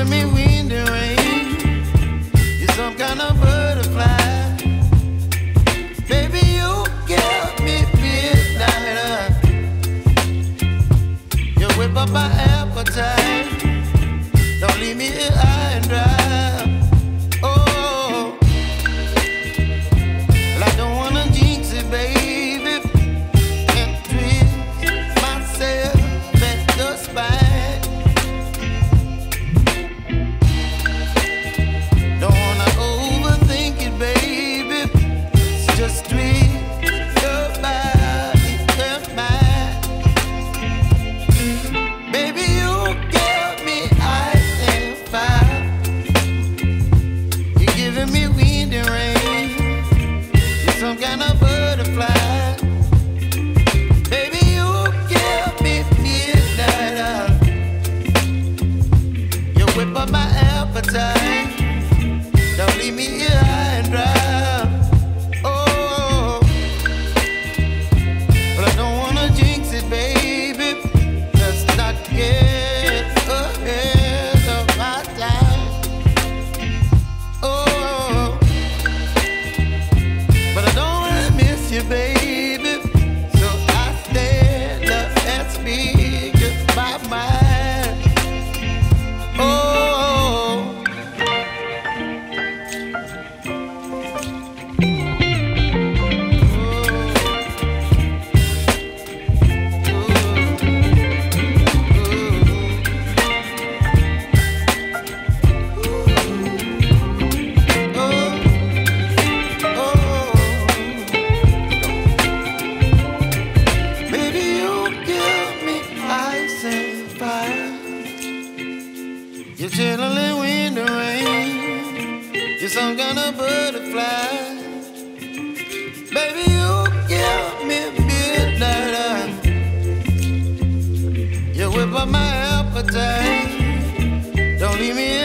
giving me wind and rain. You're some kind of butterfly. Baby, you give me midnight. You whip up my appetite. Don't leave me here high and dry. Oh, well, I don't wanna jinx it, baby. Can't twist myself at the spine. Don't wanna overthink it, baby. It's just twist your body and mine. Baby, you give me ice and fire. You're giving me wind and rain. You're some kind of butterfly. Baby, you give me midnight. You whip up my appetite. Don't leave me here high and dry. Oh, but I don't wanna jinx it, baby. Let's not get ahead of my time. Oh, but I don't wanna miss you, baby. So I stand up and speak just my mind. Oh. Baby, you give me ice and fire. You're chilling wind and rain. You're some kind of butterfly. Baby, you give me midnight. You whip up my appetite. Don't leave me